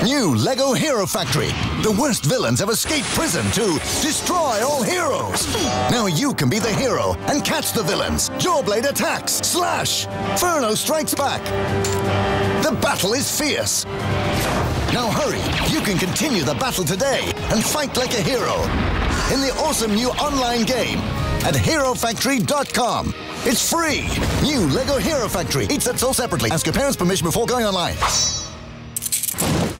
New Lego Hero Factory. The worst villains have escaped prison to destroy all heroes. Now you can be the hero and catch the villains. Jawblade attacks. Slash. Furno strikes back. The battle is fierce. Now hurry. You can continue the battle today and fight like a hero in the awesome new online game at HeroFactory.com. It's free. New Lego Hero Factory. Each set sold separately. Ask your parents' permission before going online.